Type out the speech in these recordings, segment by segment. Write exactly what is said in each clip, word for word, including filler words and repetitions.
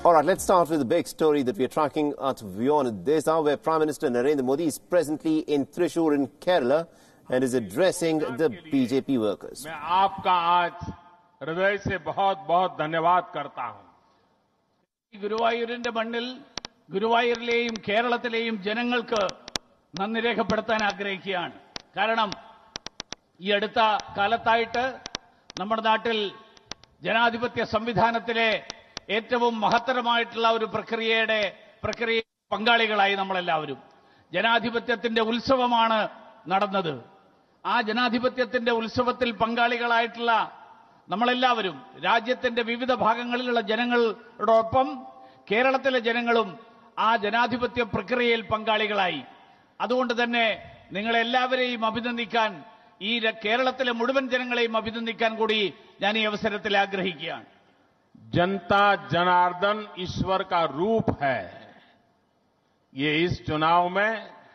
All right, let's start with the big story that we are tracking at WION this hour, where Prime Minister Narendra Modi is presently in Thrissur in Kerala and is addressing the B J P workers. मैं आपका आज हृदय से बहुत बहुत धन्यवाद करता हूं. ഗുരുവായൂരിന്റെ മണ്ണിൽ ഗുരുവായൂരിലെയും കേരളത്തിലെയും ജനങ്ങൾക്ക് നന്ദി രേഖപ്പെടുത്താൻ ആഗ്രഹിക്കുകയാണ്. കാരണം ഈ അടുത്ത കാലത്തായിട്ട് നമ്മുടെ നാട്ടിൽ ജനാധിപത്യ സംവിധാനത്തിലെ ഏറ്റവും മഹത്തരമായിട്ടുള്ള ഒരു പ്രക്രിയയുടെ പ്രക്രിയ പങ്കാളികളായി നമ്മളെല്ലാവരും. ജനാധിപത്യത്തിന്റെ ഉത്സവമാണ് നടന്നത്. ആ ജനാധിപത്യത്തിന്റെ ഉത്സവത്തിൽ പങ്കാളികളായിട്ടുള്ള നമ്മളെല്ലാവരും രാജ്യത്തിന്റെ വിവിധ ഭാഗങ്ങളിലുള്ള ജനങ്ങളോടൊപ്പം കേരളത്തിലെ ജനങ്ങളും ആ ജനാധിപത്യ പ്രക്രിയയിൽ പങ്കാളികളായി. അതുകൊണ്ട് തന്നെ നിങ്ങളെല്ലാവരെയും അഭിനന്ദിക്കാൻ, ഈ കേരളത്തിലെ മുഴുവൻ ജനങ്ങളെയും അഭിനന്ദിക്കാൻ കൂടി ഞാൻ ഈ അവസരത്തിൽ ആഗ്രഹിക്കുകയാണ്. जनता जनार्दन ईश्वर का रूप है. ये इस चुनाव में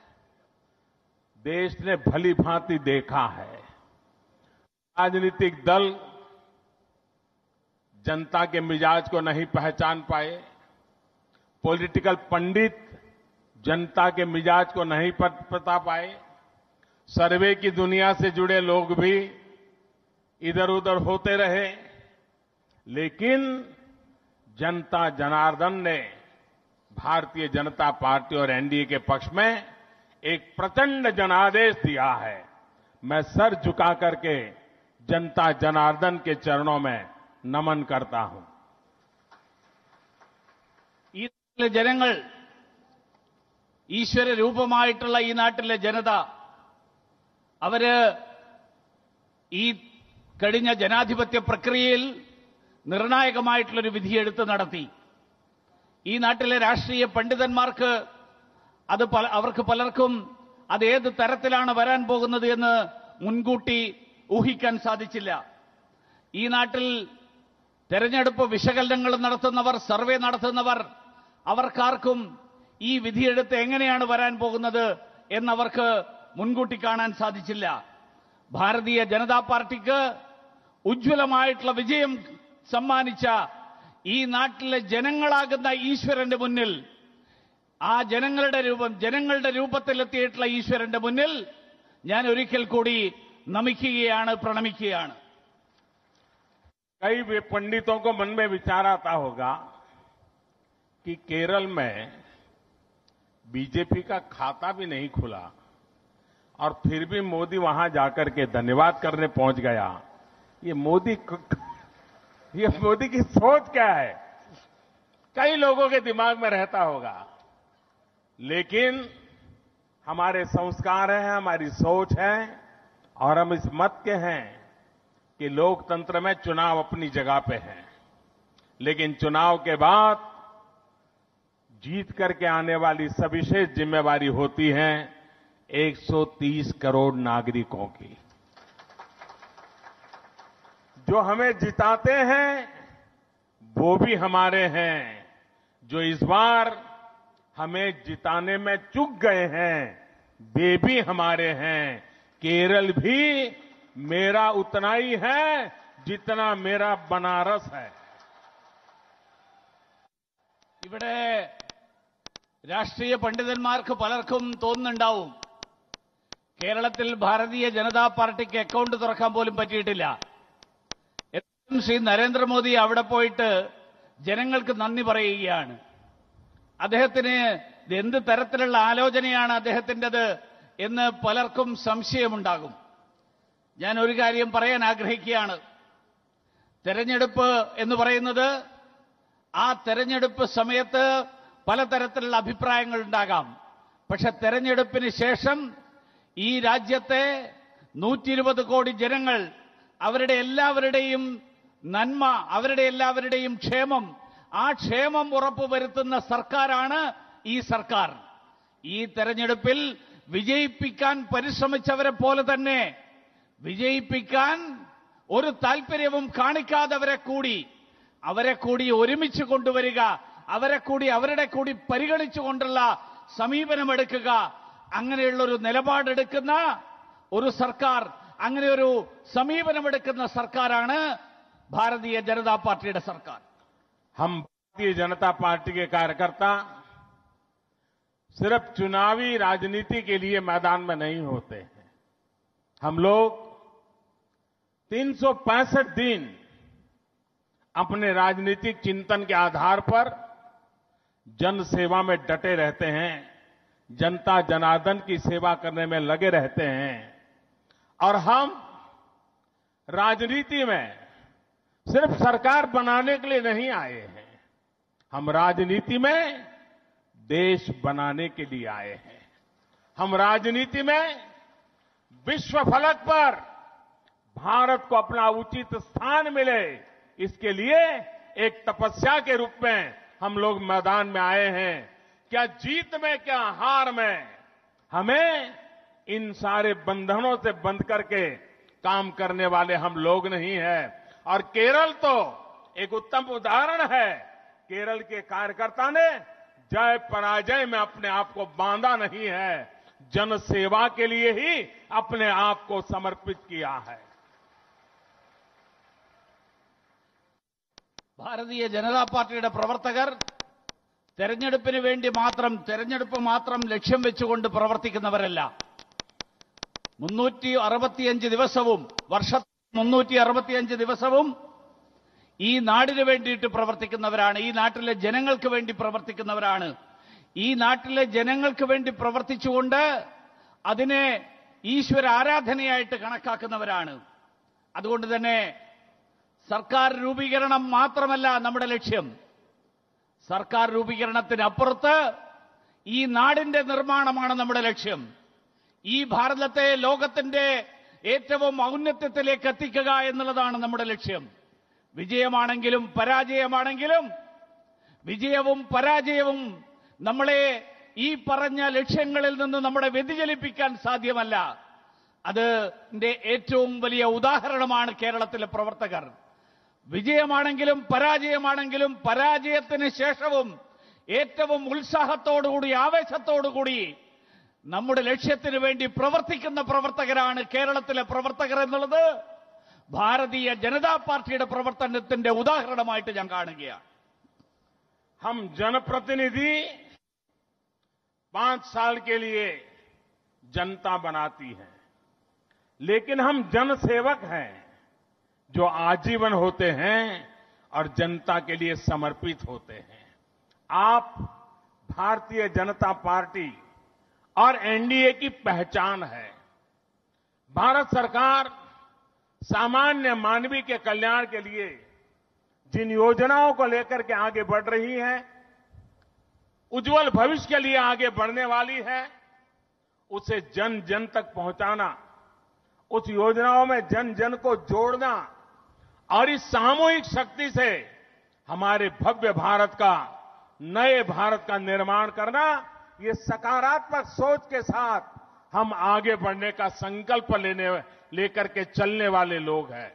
देश ने भली भांति देखा है. राजनीतिक दल जनता के मिजाज को नहीं पहचान पाए, पॉलिटिकल पंडित जनता के मिजाज को नहीं बता पाए, सर्वे की दुनिया से जुड़े लोग भी इधर उधर होते रहे, लेकिन जनता जनार्दन ने भारतीय जनता पार्टी और एनडीए के पक्ष में एक प्रचंड जनादेश दिया है. मैं सर झुका करके जनता जनार्दन के चरणों में नमन करता हूं. ഈ ജനങ്ങൾ, ഈശ്വര രൂപമായിട്ടുള്ള ഈ നാട്ടിലെ ജനത, അവര് ഈ കഴിഞ്ഞ ജനാധിപത്യ പ്രക്രിയയിൽ നിർണായകമായിട്ടുള്ളൊരു വിധിയെടുത്ത് നടത്തി. ഈ നാട്ടിലെ രാഷ്ട്രീയ പണ്ഡിതന്മാർക്ക് അത് അവർക്ക് പലർക്കും അത് ഏത് തരത്തിലാണ് വരാൻ പോകുന്നത് എന്ന് മുൻകൂട്ടി ഊഹിക്കാൻ സാധിച്ചില്ല. ഈ നാട്ടിൽ തെരഞ്ഞെടുപ്പ് വിശകലനങ്ങൾ നടത്തുന്നവർ, സർവേ നടത്തുന്നവർ, അവർക്കാർക്കും ഈ വിധിയെടുത്ത് എങ്ങനെയാണ് വരാൻ പോകുന്നത് എന്നവർക്ക് മുൻകൂട്ടി കാണാൻ സാധിച്ചില്ല. ഭാരതീയ ജനതാ പാർട്ടിക്ക് ഉജ്ജ്വലമായിട്ടുള്ള വിജയം സമ്മാനിച്ച ഈ നാട്ടിലെ ജനങ്ങളാകുന്ന ഈശ്വരന്റെ മുന്നിൽ, ആ ജനങ്ങളുടെ രൂപം ജനങ്ങളുടെ രൂപത്തിലെത്തിയിട്ടുള്ള ഈശ്വരന്റെ മുന്നിൽ ഞാൻ ഒരിക്കൽ കൂടി നമിക്കുകയാണ്, പ്രണമിക്കുകയാണ്. कई पंडितों को मन में विचार आता होगा कि केरल में बीजेपी का खाता भी नहीं खुला और फिर भी मोदी वहां जाकर के धन्यवाद करने पहुंच गया. ये मोदी ये मोदी की सोच क्या है, कई लोगों के दिमाग में रहता होगा. लेकिन हमारे संस्कार हैं, हमारी सोच है और हम इस मत के हैं कि लोकतंत्र में चुनाव अपनी जगह पे है, लेकिन चुनाव के बाद जीत करके आने वाली सविशेष जिम्मेवारी होती है एक सौ तीस करोड़ नागरिकों की. जो हमें जिताते हैं वो भी हमारे हैं, जो इस बार हमें जिताने में चूक गए हैं वे भी हमारे हैं. केरल भी मेरा उतना ही है जितना मेरा बनारस है. ഇവിടെ രാഷ്ട്രീയ പണ്ഡിതന്മാർക്ക് പലർക്കും തോന്നുന്നുണ്ടാവും കേരളത്തിൽ ഭാരതീയ ജനതാ പാർട്ടിക്ക് അക്കൗണ്ട് തുറക്കാൻ പോലും പറ്റിയിട്ടില്ല. ശ്രീ നരേന്ദ്രമോദി അവിടെ പോയിട്ട് ജനങ്ങൾക്ക് നന്ദി പറയുകയാണ്. അദ്ദേഹത്തിന് എന്ത് തരത്തിലുള്ള ആലോചനയാണ് അദ്ദേഹത്തിൻ്റെത് എന്ന് പലർക്കും സംശയമുണ്ടാകും. ഞാൻ ഒരു കാര്യം പറയാൻ ആഗ്രഹിക്കുകയാണ്. തെരഞ്ഞെടുപ്പ് എന്ന് പറയുന്നത്, ആ തെരഞ്ഞെടുപ്പ് സമയത്ത് പലതരത്തിലുള്ള അഭിപ്രായങ്ങൾ ഉണ്ടാകാം. പക്ഷെ തെരഞ്ഞെടുപ്പിന് ശേഷം ഈ രാജ്യത്തെ നൂറ്റി ഇരുപത് കോടി ജനങ്ങൾ, അവരുടെ എല്ലാവരുടെയും നന്മ, അവരുടെ എല്ലാവരുടെയും ക്ഷേമം, ആ ക്ഷേമം ഉറപ്പുവരുത്തുന്ന സർക്കാരാണ് ഈ സർക്കാർ. ഈ തെരഞ്ഞെടുപ്പിൽ വിജയിപ്പിക്കാൻ പരിശ്രമിച്ചവരെ പോലെ തന്നെ വിജയിപ്പിക്കാൻ ഒരു താല്പര്യവും കാണിക്കാത്തവരെ കൂടി അവരെ കൂടി ഒരുമിച്ച് കൊണ്ടുവരിക, അവരെ കൂടി അവരുടെ കൂടി പരിഗണിച്ചുകൊണ്ടുള്ള സമീപനമെടുക്കുക, അങ്ങനെയുള്ള ഒരു നിലപാടെടുക്കുന്ന ഒരു സർക്കാർ, അങ്ങനെ ഒരു സമീപനമെടുക്കുന്ന സർക്കാരാണ് ഭാരതീയ ജനതാ പാർട്ടിയുടെ സർക്കാർ. हम भारतीय जनता पार्टी के कार्यकर्ता सिर्फ चुनावी राजनीति के लिए मैदान में नहीं होते हैं। हम लोग तीन सौ पैंसठ दिन अपने राजनीतिक चिंतन के आधार पर जन सेवा में डटे रहते हैं, जनता जनार्दन की सेवा करने में लगे रहते हैं और हम राजनीति में सिर्फ सरकार बनाने के लिए नहीं आए हैं, हम राजनीति में देश बनाने के लिए आए हैं। हम राजनीति में विश्व फलक पर भारत को अपना उचित स्थान मिले, इसके लिए एक तपस्या के रूप में हम लोग मैदान में आए हैं। क्या जीत में क्या हार में, हमें इन सारे बंधनों से बंध करके काम करने वाले हम लोग नहीं हैं। और केरल तो एक उत्तम उदाहरण है। केरल के कार्यकर्ता ने जय पराजय में अपने आप को बांधा नहीं है, जन सेवा के लिए ही अपने आप को समर्पित किया है। ഭാരതീയ ജനതാ പാർട്ടിയുടെ പ്രവർത്തകർ തെരഞ്ഞെടുപ്പിന് വേണ്ടി മാത്രം തെരഞ്ഞെടുപ്പ് മാത്രം ലക്ഷ്യം വെച്ചുകൊണ്ട് പ്രവർത്തിക്കുന്നവരല്ല. മുന്നൂറ്റി അറുപത്തിയഞ്ച് ദിവസവും വർഷ മുന്നൂറ്റി അറുപത്തിയഞ്ച് ദിവസവും ഈ നാടിന് വേണ്ടിയിട്ട് പ്രവർത്തിക്കുന്നവരാണ്. ഈ നാട്ടിലെ ജനങ്ങൾക്ക് വേണ്ടി പ്രവർത്തിക്കുന്നവരാണ്. ഈ നാട്ടിലെ ജനങ്ങൾക്ക് വേണ്ടി പ്രവർത്തിച്ചുകൊണ്ട് അതിനെ ഈശ്വര ആരാധനയായിട്ട് കണക്കാക്കുന്നവരാണ്. അതുകൊണ്ട് തന്നെ സർക്കാർ രൂപീകരണം മാത്രമല്ല നമ്മുടെ ലക്ഷ്യം. സർക്കാർ രൂപീകരണത്തിനപ്പുറത്ത് ഈ നാടിന്റെ നിർമ്മാണമാണ് നമ്മുടെ ലക്ഷ്യം. ഈ ഭാരതത്തെ ലോകത്തിന്റെ ഏറ്റവും ഔന്നത്യത്തിലേക്ക് എത്തിക്കുക എന്നുള്ളതാണ് നമ്മുടെ ലക്ഷ്യം. വിജയമാണെങ്കിലും പരാജയമാണെങ്കിലും വിജയവും പരാജയവും നമ്മളെ ഈ പറഞ്ഞ ലക്ഷ്യങ്ങളിൽ നിന്ന് നമ്മളെ വ്യതിചലിപ്പിക്കാൻ സാധ്യമല്ല. അതിന്റെ ഏറ്റവും വലിയ ഉദാഹരണമാണ് കേരളത്തിലെ പ്രവർത്തകർ. വിജയമാണെങ്കിലും പരാജയമാണെങ്കിലും പരാജയത്തിന് ശേഷവും ഏറ്റവും ഉത്സാഹത്തോടുകൂടി ആവേശത്തോടുകൂടി നമ്മുടെ ലക്ഷ്യത്തിന് വേണ്ടി പ്രവർത്തിക്കുന്ന പ്രവർത്തകരാണ് കേരളത്തിലെ പ്രവർത്തകർ എന്നുള്ളത് ഭാരതീയ ജനതാ പാർട്ടിയുടെ പ്രവർത്തനത്തിന്റെ ഉദാഹരണമായിട്ട് ഞാൻ കാണുകയാണ്. हम जनप्रतिनिधि पांच साल के लिए जनता बनाती है, लेकिन हम जनसेवक हैं जो आजीवन होते हैं और जनता के लिए समर्पित होते हैं. आप भारतीय जनता पार्टी और एनडीए की पहचान है. भारत सरकार सामान्य मानवीय के कल्याण के लिए जिन योजनाओं को लेकर के आगे बढ़ रही है, उज्जवल भविष्य के लिए आगे बढ़ने वाली है, उसे जन जन तक पहुंचाना, उस योजनाओं में जन जन को जोड़ना और इस सामूहिक शक्ति से हमारे भव्य भारत का, नए भारत का निर्माण करना, ये सकारात्मक सोच के साथ हम आगे बढ़ने का संकल्प लेने लेकर के चलने वाले लोग हैं.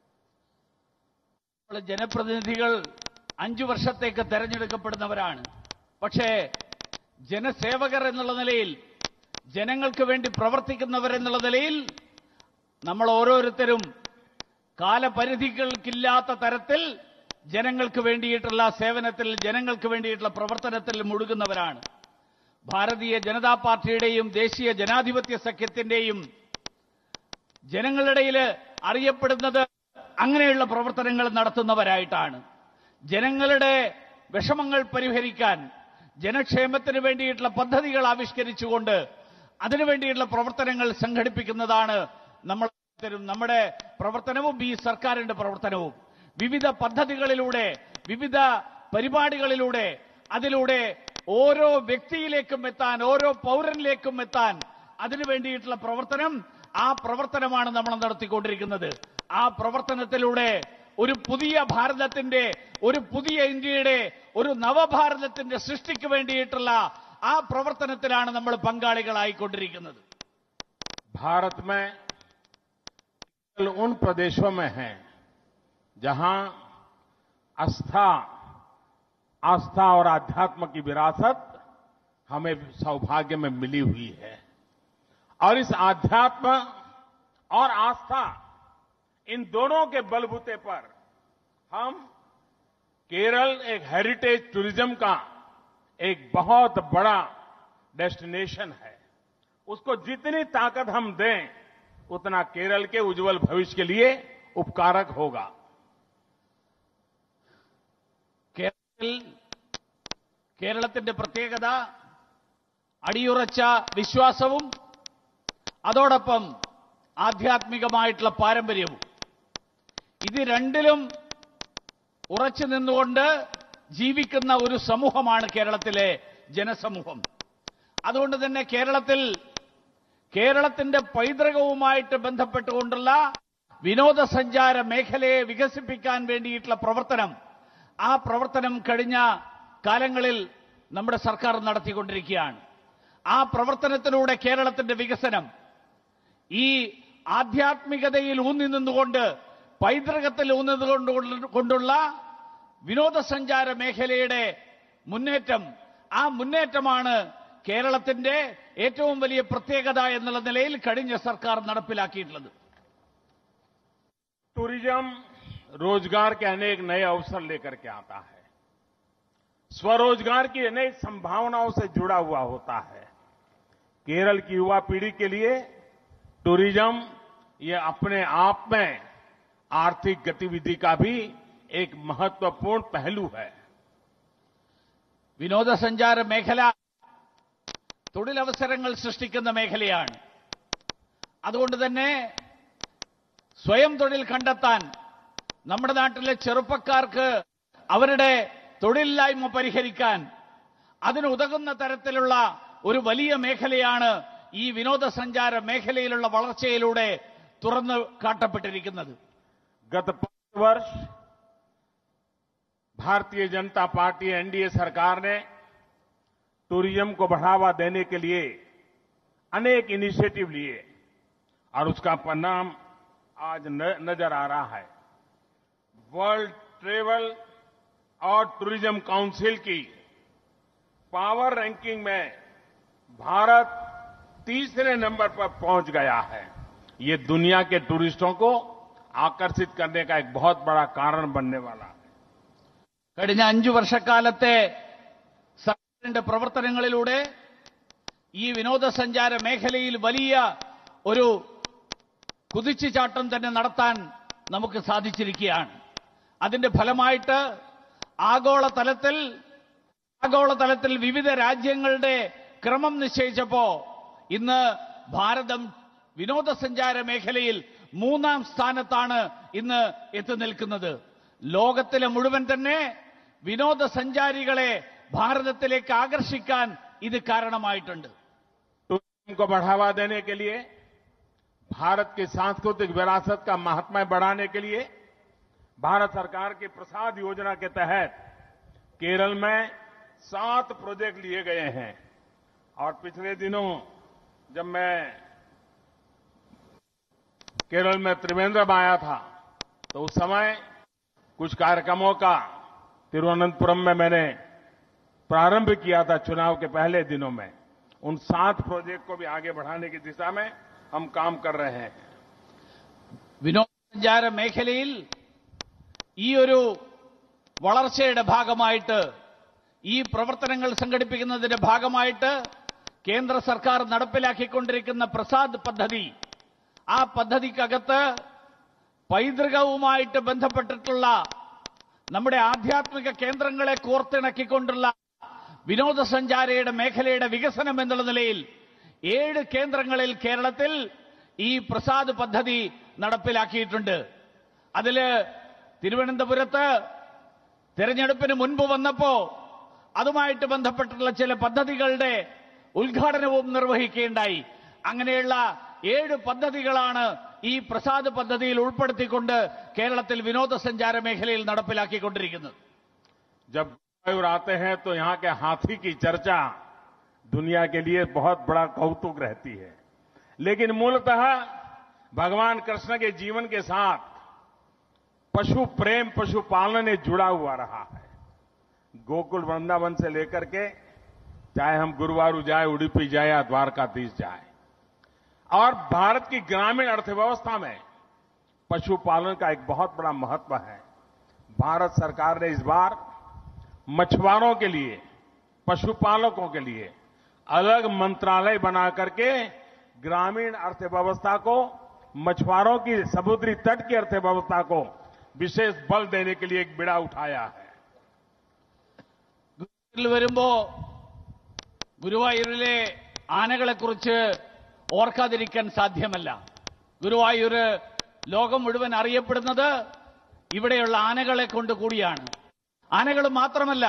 ജനപ്രതിനിധികൾ അഞ്ചു വർഷത്തേക്ക് തെരഞ്ഞെടുക്കപ്പെടുന്നവരാണ്. പക്ഷേ ജനസേവകർ എന്നുള്ള നിലയിൽ, ജനങ്ങൾക്ക് വേണ്ടി പ്രവർത്തിക്കുന്നവരെന്നുള്ള നിലയിൽ നമ്മൾ ഓരോരുത്തരും കാലപരിധികൾക്കില്ലാത്ത തരത്തിൽ ജനങ്ങൾക്ക് വേണ്ടിയിട്ടുള്ള സേവനത്തിൽ, ജനങ്ങൾക്ക് വേണ്ടിയിട്ടുള്ള പ്രവർത്തനത്തിൽ മുഴുകുന്നവരാണ്. ഭാരതീയ ജനതാ പാർട്ടിയുടെയും ദേശീയ ജനാധിപത്യ സഖ്യത്തിന്റെയും ജനങ്ങളുടെ ഇടയിൽ അറിയപ്പെടുന്നത് അങ്ങനെയുള്ള പ്രവർത്തനങ്ങൾ നടത്തുന്നവരായിട്ടാണ്. ജനങ്ങളുടെ വിഷമങ്ങൾ പരിഹരിക്കാൻ, ജനക്ഷേമത്തിന് വേണ്ടിയിട്ടുള്ള പദ്ധതികൾ ആവിഷ്കരിച്ചുകൊണ്ട് അതിനുവേണ്ടിയിട്ടുള്ള പ്രവർത്തനങ്ങൾ സംഘടിപ്പിക്കുന്നതാണ് നമ്മൾ നമ്മുടെ പ്രവർത്തനവും ഈ സർക്കാരിന്റെ പ്രവർത്തനവും. വിവിധ പദ്ധതികളിലൂടെ, വിവിധ പരിപാടികളിലൂടെ, അതിലൂടെ ഓരോ വ്യക്തിയിലേക്കും എത്താൻ, ഓരോ പൗരനിലേക്കും എത്താൻ അതിനുവേണ്ടിയിട്ടുള്ള പ്രവർത്തനം, ആ പ്രവർത്തനമാണ് നമ്മൾ നടത്തിക്കൊണ്ടിരിക്കുന്നത്. ആ പ്രവർത്തനത്തിലൂടെ ഒരു പുതിയ ഭാരതത്തിന്റെ, ഒരു പുതിയ ഇന്ത്യയുടെ, ഒരു നവഭാരതത്തിന്റെ സൃഷ്ടിക്ക് വേണ്ടിയിട്ടുള്ള ആ പ്രവർത്തനത്തിലാണ് നമ്മൾ പങ്കാളികളായിക്കൊണ്ടിരിക്കുന്നത്. भारत में उन प्रदेशों में है जहां आस्था आस्था और आध्यात्म की विरासत हमें सौभाग्य में मिली हुई है, और इस आध्यात्म और आस्था, इन दोनों के बलबूते पर हम केरल एक हेरिटेज टूरिज्म का एक बहुत बड़ा डेस्टिनेशन है। उसको जितनी ताकत हम दें उतना केरल के उज्जवल भविष्य के लिए उपकारक होगा। കേരളത്തിൽ കേരളത്തിന്റെ പ്രത്യേകത അടിയുറച്ച വിശ്വാസവും അതോടൊപ്പം ആധ്യാത്മികമായിട്ടുള്ള പാരമ്പര്യവും. ഇത് രണ്ടിലും ഉറച്ചു നിന്നുകൊണ്ട് ജീവിക്കുന്ന ഒരു സമൂഹമാണ് കേരളത്തിലെ ജനസമൂഹം. അതുകൊണ്ട് തന്നെ കേരളത്തിൽ കേരളത്തിന്റെ പൈതൃകവുമായിട്ട് ബന്ധപ്പെട്ടുകൊണ്ടുള്ള വിനോദസഞ്ചാര മേഖലയെ വികസിപ്പിക്കാൻ വേണ്ടിയിട്ടുള്ള പ്രവർത്തനം, ആ പ്രവർത്തനം കഴിഞ്ഞ കാലങ്ങളിൽ നമ്മുടെ സർക്കാർ നടത്തിക്കൊണ്ടിരിക്കുകയാണ്. ആ പ്രവർത്തനത്തിലൂടെ കേരളത്തിന്റെ വികസനം ഈ ആധ്യാത്മികതയിൽ ഊന്നി നിന്നുകൊണ്ട്, പൈതൃകത്തിൽ ഊന്നി കൊണ്ടുള്ള വിനോദസഞ്ചാര മേഖലയുടെ മുന്നേറ്റം, ആ മുന്നേറ്റമാണ് കേരളത്തിന്റെ ഏറ്റവും വലിയ പ്രത്യേകത എന്നുള്ള നിലയിൽ കഴിഞ്ഞ സർക്കാർ നടപ്പിലാക്കിയിട്ടുള്ളത്. टूरिज्म रोजगार के अनेक नए अवसर लेकर के आता है, स्वरोजगार की अनेक संभावनाओं से जुड़ा हुआ होता है। केरल की युवा पीढ़ी के लिए टूरिज्म ये अपने आप में आर्थिक गतिविधि का भी एक महत्वपूर्ण पहलू है. വിനോദസഞ്ചാര മേഖല തൊഴിലവസരങ്ങൾ സൃഷ്ടിക്കുന്ന മേഖലയാണ്. അതുകൊണ്ട് തന്നെ സ്വയം തൊഴിൽ കണ്ടെത്താൻ നമ്മുടെ നാട്ടിലെ ചെറുപ്പക്കാർക്ക് അവരുടെ തൊഴിലില്ലായ്മ പരിഹരിക്കാൻ അതിനുതകുന്ന തരത്തിലുള്ള ഒരു വലിയ മേഖലയാണ് ഈ വിനോദസഞ്ചാര മേഖലയിലുള്ള വളർച്ചയിലൂടെ തുറന്നു കാട്ടപ്പെട്ടിരിക്കുന്നത്. गत पांच वर्ष भारतीय जनता पार्टी एनडीए सरकार ने टूरिज्म को बढ़ावा देने के लिए अनेक इनिशिएटिव लिए और उसका परिणाम आज न, नजर आ रहा है. वर्ल्ड ट्रेवल और टूरिज्म काउंसिल की पावर रैंकिंग में भारत तीसरे नंबर पर पहुंच गया है. ये दुनिया के टूरिस्टों को आकर्षित करने का एक बहुत बड़ा कारण बनने वाला है. കഴിഞ്ഞ അഞ്ചു വർഷക്കാലത്തെ സർക്കാരിന്റെ പ്രവർത്തനങ്ങളിലൂടെ ഈ വിനോദസഞ്ചാര മേഖലയിൽ വലിയ ഒരു കുതിച്ചുചാട്ടം തന്നെ നടത്താൻ നമുക്ക് സാധിച്ചിരിക്കുകയാണ്. അതിന്റെ ഫലമായിട്ട് ആഗോളതലത്തിൽ ആഗോളതലത്തിൽ വിവിധ രാജ്യങ്ങളുടെ ക്രമം നിശ്ചയിച്ചപ്പോ ഇന്ന് ഭാരതം വിനോദസഞ്ചാര മേഖലയിൽ മൂന്നാം സ്ഥാനത്താണ് ഇന്ന് എത്തി നിൽക്കുന്നത്. ലോകത്തിലെ മുഴുവൻ തന്നെ വിനോദസഞ്ചാരികളെ ഭാരതത്തിലേക്ക് ആകർഷിക്കാൻ ഇത് കാരണമായിട്ടുണ്ട്. टूरिज्म को बढ़ावा देने के लिए, भारत की सांस्कृतिक विरासत का महात्म्य बढ़ाने के लिए भारत सरकार की प्रसाद योजना के तहत केरल में सात प्रोजेक्ट लिए गए हैं. और पिछले दिनों जब मैं केरल में त्रिवेंद्रम आया था तो उस समय कुछ कार्यक्रमों का तिरुवनंतपुरम में मैंने प्रारंभ किया था. चुनाव के पहले दिनों में उन सात प्रोजेक्ट को भी आगे बढ़ाने की दिशा में हम काम कर रहे हैं. വിനോദസഞ്ചാര മേഖലയിൽ ഈ ഒരു വളർച്ചയുടെ ഭാഗമായിട്ട്, ഈ പ്രവർത്തനങ്ങൾ സംഘടിപ്പിക്കുന്നതിന്റെ ഭാഗമായിട്ട് കേന്ദ്ര സർക്കാർ നടപ്പിലാക്കിക്കൊണ്ടിരിക്കുന്ന പ്രസാദ് പദ്ധതി, ആ പദ്ധതിക്കകത്ത് പൈതൃകവുമായിട്ട് ബന്ധപ്പെട്ടിട്ടുള്ള നമ്മുടെ ആധ്യാത്മിക കേന്ദ്രങ്ങളെ കോർത്തിണക്കിക്കൊണ്ടുള്ള വിനോദസഞ്ചാരയുടെ മേഖലയുടെ വികസനം എന്നുള്ള നിലയിൽ ഏഴ് കേന്ദ്രങ്ങളിൽ കേരളത്തിൽ ഈ പ്രസാദ് പദ്ധതി നടപ്പിലാക്കിയിട്ടുണ്ട്. അതില് തിരുവനന്തപുരത്ത് തെരഞ്ഞെടുപ്പിന് മുൻപ് വന്നപ്പോ അതുമായിട്ട് ബന്ധപ്പെട്ടിട്ടുള്ള ചില പദ്ധതികളുടെ ഉദ്ഘാടനവും നിർവഹിക്കുകയുണ്ടായി. അങ്ങനെയുള്ള ഏഴ് പദ്ധതികളാണ് ഈ പ്രസാദ് പദ്ധതിയിൽ ഉൾപ്പെടുത്തിക്കൊണ്ട് കേരളത്തിൽ വിനോദസഞ്ചാര മേഖലയിൽ നടപ്പിലാക്കിക്കൊണ്ടിരിക്കുന്നത്. जब गुरुवायूर आते हैं तो यहां के हाथी की चर्चा दुनिया के लिए बहुत बड़ा कौतुक रहती है, लेकिन मूलतः भगवान कृष्ण के जीवन के साथ पशु प्रेम, पशु पालन जुड़ा हुआ रहा है. गोकुल वृंदावन से लेकर के चाहे हम गुरुवायूर जाए, उडुपी जाए या द्वारकाधीश जाए, और भारत की ग्रामीण अर्थव्यवस्था में पशुपालन का एक बहुत बड़ा महत्व है. भारत सरकार ने इस बार मछुआरों के लिए, पशुपालकों के लिए अलग मंत्रालय बना करके ग्रामीण अर्थव्यवस्था को, मछुआरों की समुद्री तट की अर्थव्यवस्था को विशेष बल देने के लिए एक बिड़ा उठाया है. വരുമ്പോ ഗുരുവായൂരിലെ ആനകളെക്കുറിച്ച് ഓർക്കാതിരിക്കാൻ സാധ്യമല്ല. ഗുരുവായൂർ ലോകം മുഴുവൻ അറിയപ്പെടുന്നത് ഇവിടെയുള്ള ആനകളെ കൊണ്ട് കൂടിയാണ്. ആനകൾ മാത്രമല്ല,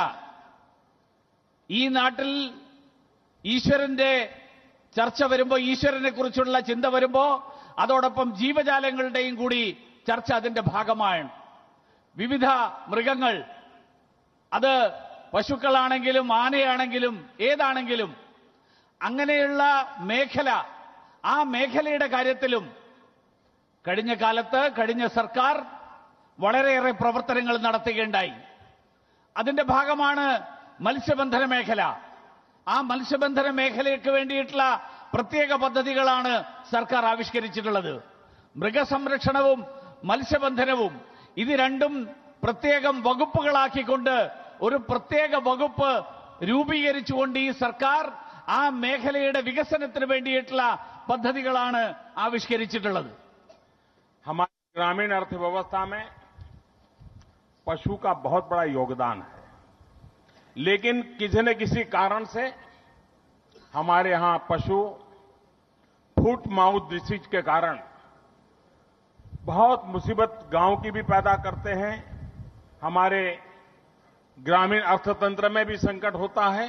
ഈ നാട്ടിൽ ഈശ്വരന്റെ ചർച്ച വരുമ്പോ, ഈശ്വരനെ കുറിച്ചുള്ള ചിന്ത വരുമ്പോ അതോടൊപ്പം ജീവജാലങ്ങളുടെയും കൂടി ചർച്ച അതിന്റെ ഭാഗമാണ്. വിവിധ മൃഗങ്ങൾ, അത് പശുക്കളാണെങ്കിലും ആനയാണെങ്കിലും ഏതാണെങ്കിലും, അങ്ങനെയുള്ള മേഖല, ആ മേഖലയുടെ കാര്യത്തിലും കഴിഞ്ഞ കാലത്ത് കഴിഞ്ഞ സർക്കാർ വളരെയേറെ പ്രവർത്തനങ്ങൾ നടത്തുകയുണ്ടായി. അതിന്റെ ഭാഗമാണ് മത്സ്യബന്ധന മേഖല. ആ മത്സ്യബന്ധന മേഖലയ്ക്ക് വേണ്ടിയിട്ടുള്ള പ്രത്യേക പദ്ധതികളാണ് സർക്കാർ ആവിഷ്കരിച്ചിട്ടുള്ളത്. മൃഗസംരക്ഷണവും മത്സ്യബന്ധനവും ഇത് രണ്ടും പ്രത്യേകം വകുപ്പുകളാക്കിക്കൊണ്ട് ഒരു പ്രത്യേക വകുപ്പ് രൂപീകരിച്ചുകൊണ്ട് ഈ സർക്കാർ ആ മേഖലയുടെ വികസനത്തിന് വേണ്ടിയിട്ടുള്ള പദ്ധതികളാണ് ആവിഷ്കരിച്ചിട്ടുള്ളത്. हमारी ग्रामीण अर्थव्यवस्था में पशु का बहुत बड़ा योगदान है, लेकिन किसी न किसी कारण से हमारे यहां पशु फुट माउथ डिसीज के कारण बहुत मुसीबत गांव की भी पैदा करते हैं. हमारे ग्रामीण अर्थतंत्र में भी संकट होता है.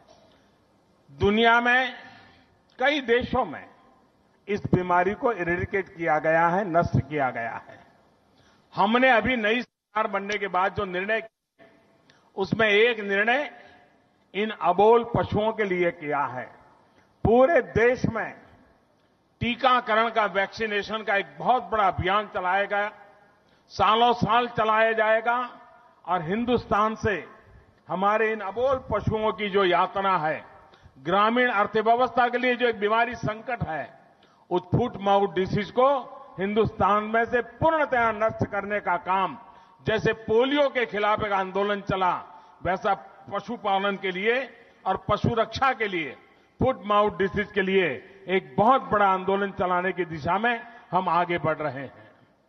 दुनिया में कई देशों में इस बीमारी को इरेडिकेट किया गया है, नष्ट किया गया है. हमने अभी नई सरकार बनने के बाद जो निर्णय किया, उसमें एक निर्णय इन अबोल पशुओं के लिए किया है. पूरे देश में टीकाकरण का, वैक्सीनेशन का एक बहुत बड़ा अभियान चलाया गया, सालों साल चलाया जाएगा. और हिंदुस्तान से हमारे इन अबोल पशुओं की जो यात्रा है, ग्रामीण अर्थव्यवस्था के लिए जो एक बीमारी संकट है, उस फुट माउथ डिसीज को हिंदुस्तान में से पूर्णतया नष्ट करने का काम, जैसे पोलियो के खिलाफ एक आंदोलन चला, वैसा पशुपालन के लिए और पशु रक्षा के लिए, फुट माउथ डिसीज के लिए एक बहुत बड़ा आंदोलन चलाने की दिशा में हम आगे बढ़ रहे हैं.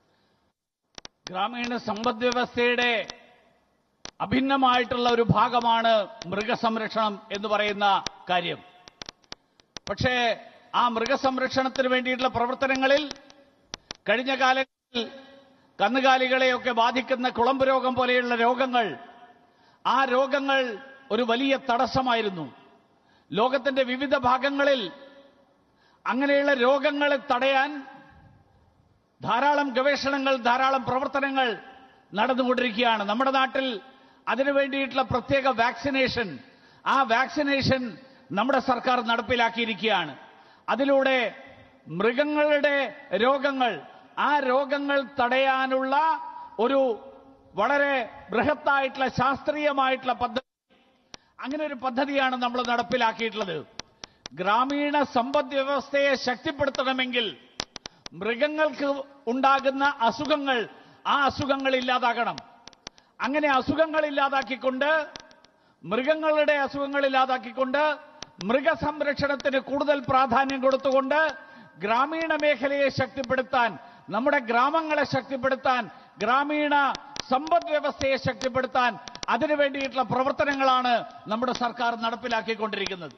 ഗ്രാമീണ സമ്പദ് വ്യവസ്ഥയുടെ അഭിന്നമായിട്ടുള്ള ഒരു ഭാഗമാണ് മൃഗസംരക്ഷണം എന്ന് പറയുന്ന കാര്യം. പക്ഷേ ആ മൃഗസംരക്ഷണത്തിന് വേണ്ടിയിട്ടുള്ള പ്രവർത്തനങ്ങളിൽ കഴിഞ്ഞ കാലങ്ങളിൽ കന്നുകാലികളെയൊക്കെ ബാധിക്കുന്ന കുളമ്പ് രോഗം പോലെയുള്ള രോഗങ്ങൾ, ആ രോഗങ്ങൾ ഒരു വലിയ തടസ്സമായിരുന്നു. ലോകത്തിന്റെ വിവിധ ഭാഗങ്ങളിൽ അങ്ങനെയുള്ള രോഗങ്ങളെ തടയാൻ ധാരാളം ഗവേഷണങ്ങൾ, ധാരാളം പ്രവർത്തനങ്ങൾ നടന്നുകൊണ്ടിരിക്കുകയാണ്. നമ്മുടെ നാട്ടിൽ അതിനു വേണ്ടിയിട്ടുള്ള പ്രത്യേക വാക്സിനേഷൻ, ആ വാക്സിനേഷൻ നമ്മുടെ സർക്കാർ നടപ്പിലാക്കിയിരിക്കുകയാണ്. അതിലൂടെ മൃഗങ്ങളുടെ രോഗങ്ങൾ, ആ രോഗങ്ങൾ തടയാനുള്ള ഒരു വളരെ ബൃഹത്തായിട്ടുള്ള ശാസ്ത്രീയമായിട്ടുള്ള പദ്ധതി, അങ്ങനെ ഒരു പദ്ധതിയാണ് നമ്മൾ നടപ്പിലാക്കിയിട്ടുള്ളത്. ഗ്രാമീണ സമ്പദ് വ്യവസ്ഥയെ ശക്തിപ്പെടുത്തണമെങ്കിൽ മൃഗങ്ങൾക്ക് ഉണ്ടാകുന്ന അസുഖങ്ങൾ, ആ അസുഖങ്ങൾ ഇല്ലാതാകണം. അങ്ങനെ അസുഖങ്ങൾ ഇല്ലാതാക്കിക്കൊണ്ട്, മൃഗങ്ങളുടെ അസുഖങ്ങൾ ഇല്ലാതാക്കിക്കൊണ്ട്, മൃഗസംരക്ഷണത്തിന് കൂടുതൽ പ്രാധാന്യം കൊടുത്തുകൊണ്ട് ഗ്രാമീണ മേഖലയെ ശക്തിപ്പെടുത്താൻ, നമ്മുടെ ഗ്രാമങ്ങളെ ശക്തിപ്പെടുത്താൻ, ഗ്രാമീണ സമ്പദ് വ്യവസ്ഥയെ ശക്തിപ്പെടുത്താൻ അതിനു വേണ്ടിയിട്ടുള്ള പ്രവർത്തനങ്ങളാണ് നമ്മുടെ സർക്കാർ നടപ്പിലാക്കിക്കൊണ്ടിരിക്കുന്നത്.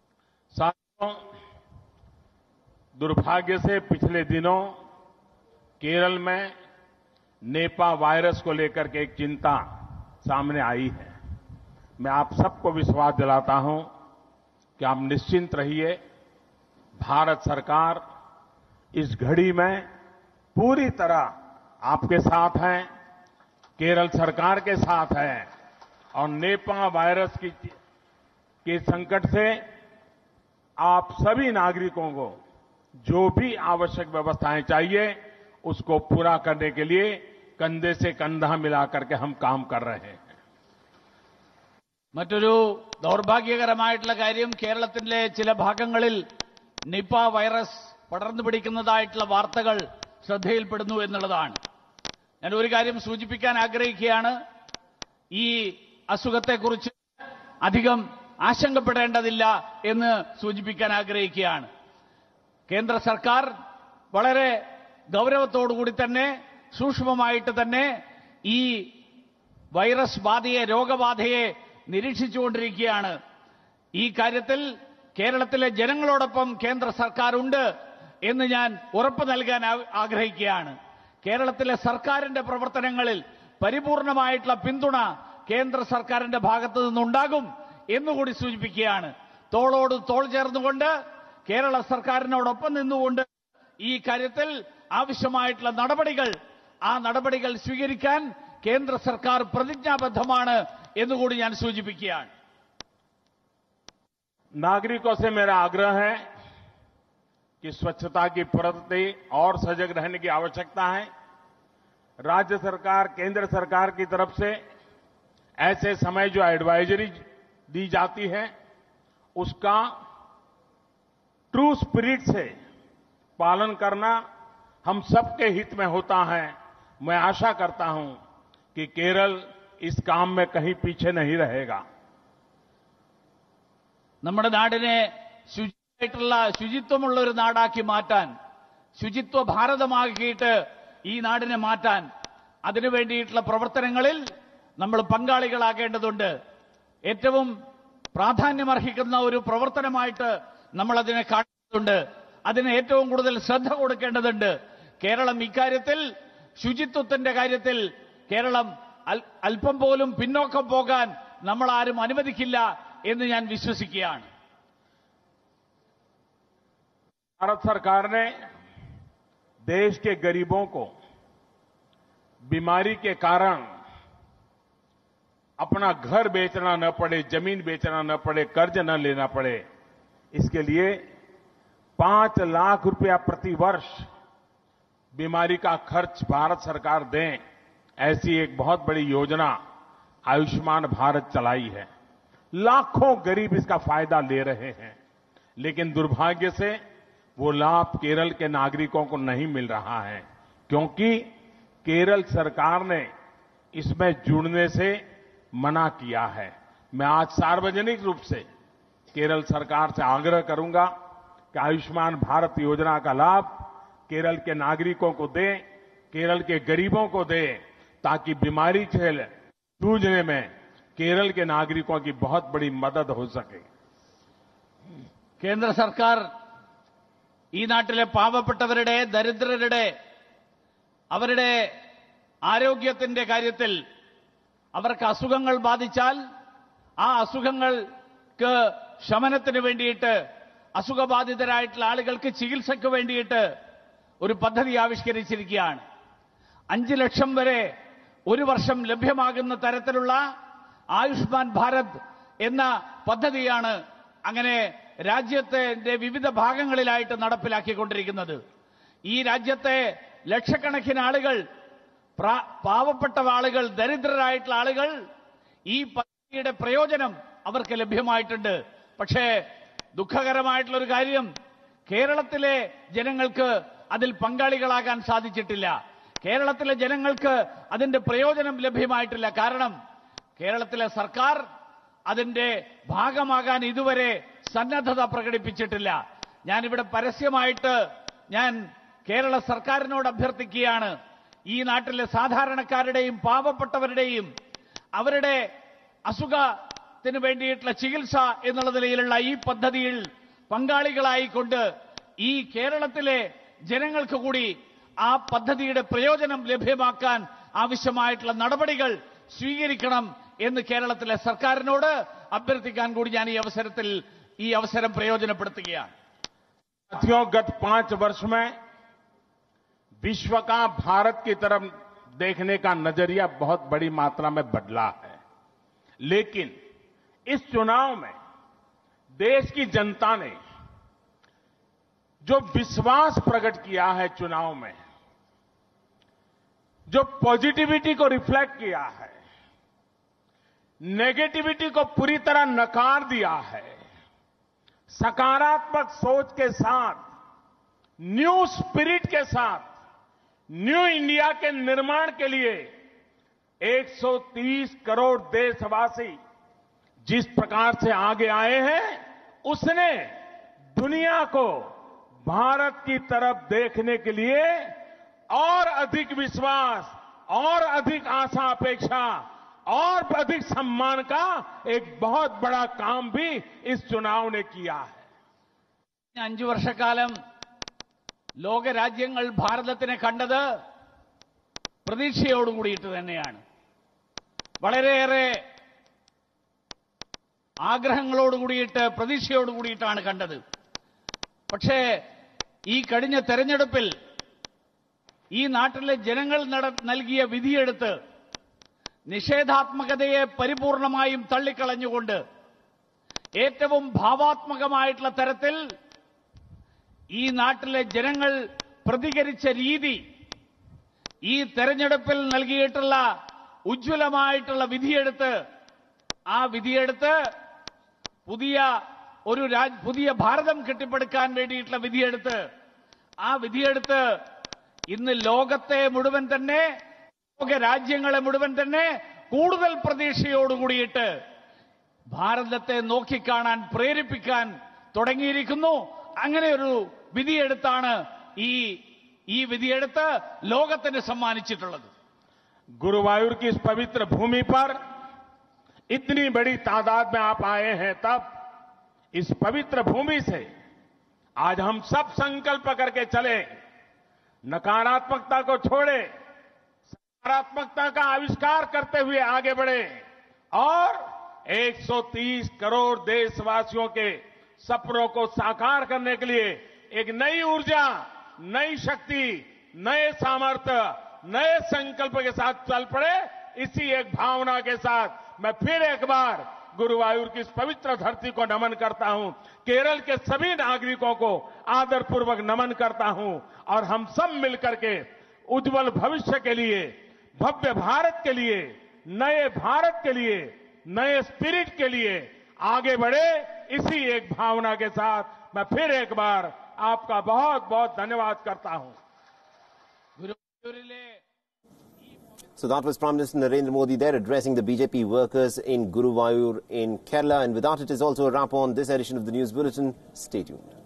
दुर्भाग्य से पिछले दिनों केरल में नेपा वायरस को लेकर के एक चिंता सामने आई है. मैं आप सबको विश्वास दिलाता हूं कि आप निश्चिंत रहिए. भारत सरकार इस घड़ी में पूरी तरह आपके साथ है, केरल सरकार के साथ है. और नेपा वायरस की के संकट से आप सभी नागरिकों को जो भी आवश्यक व्यवस्थाएं चाहिए, उसको पूरा करने के लिए कंधे से कंधा मिलाकर के हम काम कर रहे हैं. മറ്റൊരു ദൗർഭാഗ്യകരമായിട്ടുള്ള കാര്യം, കേരളത്തിലെ ചില ഭാഗങ്ങളിൽ നിപ വൈറസ് പടർന്നു പിടിക്കുന്നതായിട്ടുള്ള വാർത്തകൾ ശ്രദ്ധയിൽപ്പെടുന്നു എന്നുള്ളതാണ്. ഞാൻ ഒരു കാര്യം സൂചിപ്പിക്കാൻ ആഗ്രഹിക്കുകയാണ്. ഈ അസുഖത്തെക്കുറിച്ച് അധികം ആശങ്കപ്പെടേണ്ടതില്ല എന്ന് സൂചിപ്പിക്കാൻ ആഗ്രഹിക്കുകയാണ്. കേന്ദ്ര സർക്കാർ വളരെ ഗൗരവത്തോടുകൂടി തന്നെ സൂക്ഷ്മമായിട്ട് തന്നെ ഈ വൈറസ് ബാധയെ രോഗബാധയെ നിരീക്ഷിച്ചുകൊണ്ടിരിക്കുകയാണ്. ഈ കാര്യത്തിൽ കേരളത്തിലെ ജനങ്ങളോടൊപ്പം കേന്ദ്ര സർക്കാർ ഉണ്ട് എന്ന് ഞാൻ ഉറപ്പ് നൽകാൻ ആഗ്രഹിക്കുകയാണ്. കേരളത്തിലെ സർക്കാരിന്റെ പ്രവർത്തനങ്ങളിൽ പരിപൂർണമായിട്ടുള്ള പിന്തുണ കേന്ദ്ര സർക്കാരിന്റെ ഭാഗത്തു നിന്നുണ്ടാകും എന്നുകൂടി സൂചിപ്പിക്കുകയാണ്. തോളോട് തോൾ ചേർന്നുകൊണ്ട് കേരള സർക്കാരിനോടൊപ്പം നിന്നുകൊണ്ട് ഈ കാര്യത്തിൽ ആവശ്യമായിട്ടുള്ള നടപടികൾ ആ നടപടികൾ സ്വീകരിക്കാൻ കേന്ദ്ര സർക്കാർ പ്രതിജ്ഞാബദ്ധമാണ് എന്നുകൂടി ഞാൻ സൂചിപ്പിക്കുകയാണ്. नागरिकों से मेरा आग्रह है कि स्वच्छता की प्रति और सजग रहने की आवश्यकता है. राज्य सरकार, केंद्र सरकार की तरफ से ऐसे समय जो एडवाइजरी दी जाती है उसका ट्रू स्पिरिट से पालन करना हम सबके हित में होता है. मैं आशा करता हूं कि केरल इस काम में कहीं पीछे नहीं रहेगा. നമ്മുടെ നാടിനെ ശുചിയായിട്ടുള്ള ശുചിത്വമുള്ള ഒരു നാടാക്കി മാറ്റാൻ, ശുചിത്വ ഭാരതമാക്കിയിട്ട് ഈ നാടിനെ മാറ്റാൻ അതിനു വേണ്ടിയിട്ടുള്ള പ്രവർത്തനങ്ങളിൽ നമ്മൾ പങ്കാളികളാകേണ്ടതുണ്ട്. ഏറ്റവും പ്രാധാന്യമർഹിക്കുന്ന ഒരു പ്രവർത്തനമായിട്ട് നമ്മൾ അതിനെ കാണേണ്ടതുണ്ട്. അതിന് ഏറ്റവും കൂടുതൽ ശ്രദ്ധ കൊടുക്കേണ്ടതുണ്ട്. കേരളം ഇക്കാര്യത്തിൽ ശുചിത്വത്തിന്റെ കാര്യത്തിൽ കേരളം അല്പം പോലും പിന്നോക്കം പോകാൻ നമ്മൾ ആരും അനുവദിക്കില്ല എന്ന് ഞാൻ വിശ്വസിക്കുകയാണ്. भारत सरकार ने देश के गरीबों को बीमारी के कारण अपना घर बेचना न पड़े, जमीन बेचना न पड़े, कर्ज न लेना पड़े, इसके लिए पांच लाख रुपया प्रति वर्ष बीमारी का खर्च भारत सरकार दें, ऐसी एक बहुत बड़ी योजना आयुष्मान भारत चलाई है. लाखों गरीब इसका फायदा ले रहे हैं, लेकिन दुर्भाग्य से वो लाभ केरल के नागरिकों को नहीं मिल रहा है, क्योंकि केरल सरकार ने इसमें जुड़ने से मना किया है. मैं आज सार्वजनिक रूप से केरल सरकार से आग्रह करूंगा कि आयुष्मान भारत योजना का लाभ केरल के नागरिकों को दें, केरल के गरीबों को दें, ताकि बीमारी से जूझने में केरल के नागरिकों की बहुत बड़ी मदद हो सके. കേന്ദ്ര സർക്കാർ ഈ നാട്ടിലെ പാവപ്പെട്ടവരുടെ, ദരിദ്രരുടെ, അവരുടെ ആരോഗ്യത്തിന്റെ കാര്യത്തിൽ അവർക്ക് അസുഖങ്ങൾ ബാധിച്ചാൽ ആ അസുഖങ്ങൾക്ക് ശമനത്തിന് വേണ്ടിയിട്ട്, അസുഖബാധിതരായിട്ടുള്ള ആളുകൾക്ക് ചികിത്സയ്ക്ക് വേണ്ടിയിട്ട് ഒരു പദ്ധതി ആവിഷ്കരിച്ചിരിക്കുകയാണ്. അഞ്ച് ലക്ഷം വരെ ഒരു വർഷം ലഭ്യമാകുന്ന തരത്തിലുള്ള ആയുഷ്മാൻ ഭാരത് എന്ന പദ്ധതിയാണ് അങ്ങനെ രാജ്യത്തിന്റെ വിവിധ ഭാഗങ്ങളിലായിട്ട് നടപ്പിലാക്കിക്കൊണ്ടിരിക്കുന്നത്. ഈ രാജ്യത്തെ ലക്ഷക്കണക്കിന് ആളുകൾ, പാവപ്പെട്ട ആളുകൾ, ദരിദ്രരായിട്ടുള്ള ആളുകൾ ഈ പദ്ധതിയുടെ പ്രയോജനം അവർക്ക് ലഭ്യമായിട്ടുണ്ട്. പക്ഷേ ദുഃഖകരമായിട്ടുള്ള ഒരു കാര്യം, കേരളത്തിലെ ജനങ്ങൾക്ക് അതിൽ പങ്കാളികളാകാൻ സാധിച്ചിട്ടില്ല. കേരളത്തിലെ ജനങ്ങൾക്ക് അതിന്റെ പ്രയോജനം ലഭ്യമായിട്ടില്ല. കാരണം കേരളത്തിലെ സർക്കാർ അതിന്റെ ഭാഗമാകാൻ ഇതുവരെ സന്നദ്ധത പ്രകടിപ്പിച്ചിട്ടില്ല. ഞാനിവിടെ പരസ്യമായിട്ട് ഞാൻ കേരള സർക്കാരിനോട് അഭ്യർത്ഥിക്കുകയാണ്, ഈ നാട്ടിലെ സാധാരണക്കാരുടെയും പാവപ്പെട്ടവരുടെയും അവരുടെ അസുഖത്തിന് വേണ്ടിയിട്ടുള്ള ചികിത്സ എന്നുള്ള നിലയിലുള്ള ഈ പദ്ധതിയിൽ പങ്കാളികളായിക്കൊണ്ട് ഈ കേരളത്തിലെ ജനങ്ങൾക്ക് കൂടി ആ പദ്ധതിയുടെ പ്രയോജനം ലഭ്യമാക്കാൻ ആവശ്യമായിട്ടുള്ള നടപടികൾ സ്വീകരിക്കണം എന്ന് കേരളത്തിലെ സർക്കാരിനോട് അഭ്യർത്ഥിക്കാൻ കൂടി ഞാൻ ഈ അവസരത്തിൽ ഈ അവസരം പ്രയോജനപ്പെടുത്തുകയാണ്. साथियों, गत पांच वर्ष में विश्व का भारत की तरफ देखने का नजरिया बहुत बड़ी मात्रा में बदला है, लेकिन इस चुनाव में देश की जनता ने जो विश्वास प्रकट किया है, चुनाव में जो पॉजिटिविटी को रिफ्लेक्ट किया है, नेगेटिविटी को पूरी तरह नकार दिया है, सकारात्मक सोच के साथ, न्यू स्पिरिट के साथ, न्यू इंडिया के निर्माण के लिए एक सौ तीस करोड़ देशवासी जिस प्रकार से आगे आए हैं, उसने दुनिया को भारत की तरफ देखने के लिए और अधिक विश्वास, और अधिक आशा अपेक्षा, और अधिक सम्मान का एक बहुत बड़ा काम भी इस चुनाव ने किया है. അഞ്ചു വർഷക്കാലം ലോകരാജ്യങ്ങൾ ഭാരതത്തിനെ കണ്ടത് പ്രതീക്ഷയോടുകൂടിയിട്ട് തന്നെയാണ്. വളരെയേറെ ആഗ്രഹങ്ങളോടുകൂടിയിട്ട് പ്രതീക്ഷയോടുകൂടിയിട്ടാണ് കണ്ടത്. പക്ഷേ ഈ കഴിഞ്ഞ തെരഞ്ഞെടുപ്പിൽ ഈ നാട്ടിലെ ജനങ്ങൾ നൽകിയ വിധിയെടുത്ത് നിഷേധാത്മകതയെ പരിപൂർണമായും തള്ളിക്കളഞ്ഞുകൊണ്ട് ഏറ്റവും ഭാവാത്മകമായിട്ടുള്ള തരത്തിൽ ഈ നാട്ടിലെ ജനങ്ങൾ പ്രതികരിച്ച രീതി, ഈ തെരഞ്ഞെടുപ്പിൽ നൽകിയിട്ടുള്ള ഉജ്ജ്വലമായിട്ടുള്ള വിധിയെടുത്ത് ആ വിധിയെടുത്ത് പുതിയ ഒരു പുതിയ ഭാരതം കെട്ടിപ്പടുക്കാൻ വേണ്ടിയിട്ടുള്ള വിധിയെടുത്ത് ആ വിധിയെടുത്ത് ഇന്ന് ലോകത്തെ മുഴുവൻ തന്നെ, ലോകരാജ്യങ്ങളെ മുഴുവൻ തന്നെ കൂടുതൽ പ്രതീക്ഷയോടുകൂടിയിട്ട് ഭാരതത്തെ നോക്കിക്കാണാൻ പ്രേരിപ്പിക്കാൻ തുടങ്ങിയിരിക്കുന്നു. അങ്ങനെ ഒരു വിധിയെടുത്താണ് ഈ ഈ വിധിയെടുത്ത് ലോകത്തിന് സമ്മാനിച്ചിട്ടുള്ളത്. गुरुवायूर की इस पवित्र भूमि पर इतनी बड़ी तादाद में आप आए हैं, तब इस पवित्र भूमि से आज हम सब संकल्प करके चले, नकारात्मकता को छोड़े, सकारात्मकता का आविष्कार करते हुए आगे बढ़े और एक सौ तीस करोड़ देशवासियों के सपनों को साकार करने के लिए एक नई ऊर्जा, नई शक्ति, नए सामर्थ्य, नए संकल्प के साथ चल पड़े. इसी एक भावना के साथ मैं फिर एक बार गुरुवायूर की इस पवित्र धरती को नमन करता हूं, केरल के सभी नागरिकों को आदरपूर्वक नमन करता हूं और हम सब मिलकर के उज्जवल भविष्य के लिए, भव्य भारत के लिए, नए भारत के लिए, नए स्पिरिट के लिए आगे बढ़े. इसी एक भावना के साथ मैं फिर एक बार आपका बहुत बहुत धन्यवाद करता हूं. So that was Prime Minister Narendra Modi there addressing the B J P workers in Guruvayur in Kerala. And with that, it is also a wrap on this edition of the News Bulletin. Stay tuned.